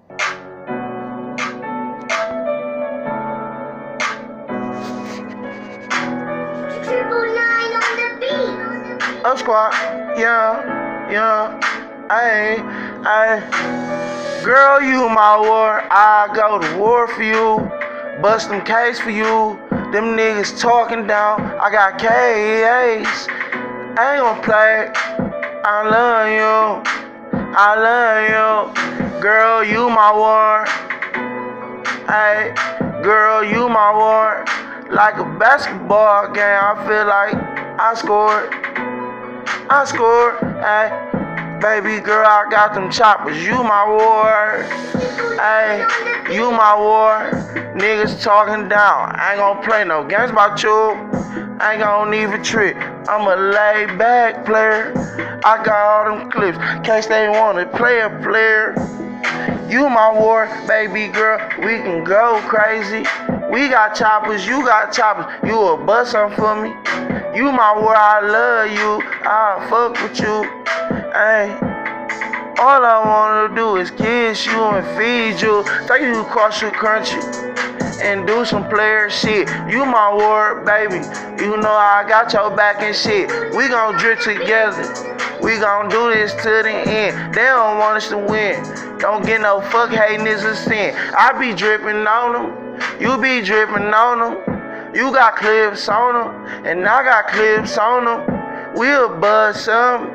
Up squad, yeah, ayy. Girl, you my war, I go to war for you. Bust them K's for you. Them niggas talking down, I got K's. I ain't gon' play, I love you. Girl, you my war. Ayy, girl, you my war. Like a basketball game, I feel like I scored. Ayy, baby girl, I got them choppers. You my war. Ayy, you my war. Niggas talking down. I ain't gon' play no games about you. I ain't gon' even trick. I'm a laid back player. I got all them clips. Case they wanna play a player. You my war, baby girl. We can go crazy. We got choppers, you got choppers. You will bust something for me. You my war, I love you. I'll fuck with you. Ay. All I wanna do is kiss you and feed you. Take you across the country and do some player shit. You my war, baby. You know I got your back and shit. We gon' drip together. We gon' do this to the end. They don't want us to win. Don't get no fuck hating is a sin. I be dripping on them. You be dripping on them. You got clips on them. And I got clips on them. We'll buzz some.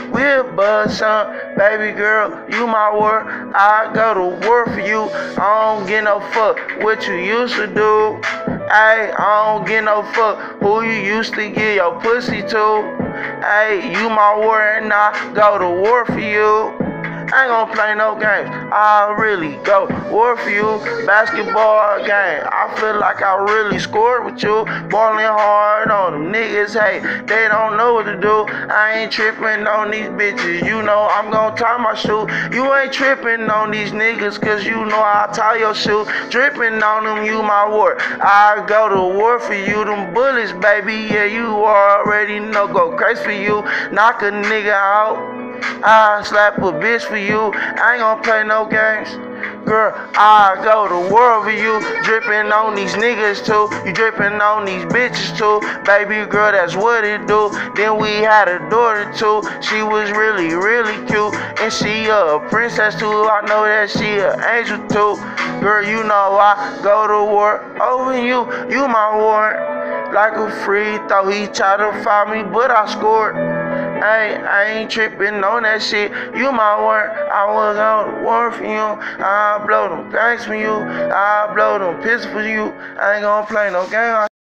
Baby girl, you my war. I go to war for you. I don't get no fuck what you used to do. Ay, I don't get no fuck who you used to get your pussy to. Ay, you my war and I go to war for you. I ain't gon' play no games. I really go war for you. Basketball game. I feel like I really scored with you. Ballin' hard on them niggas. Hey, they don't know what to do. I ain't trippin' on these bitches. You know I'm gon' tie my shoe. You ain't trippin' on these niggas, cause you know I tie your shoe. Drippin' on them, you my war. I go to war for you. Them bullets, baby. Yeah, you already know. Go crazy for you. Knock a nigga out. I slap a bitch for you. I ain't gon' play no games. Girl, I go to war for you. Drippin' on these niggas too. You drippin' on these bitches too. Baby girl, that's what it do. Then we had a daughter too. She was really, really cute. And she a princess too. I know that she an angel too. Girl, you know I go to war over you. You my war. Like a free throw. He tried to foul me, but I scored. I ain't trippin' on that shit. You my war. I was on the war for you. I blow them thanks for you. I blow them pistols for you. I ain't gon' play no game.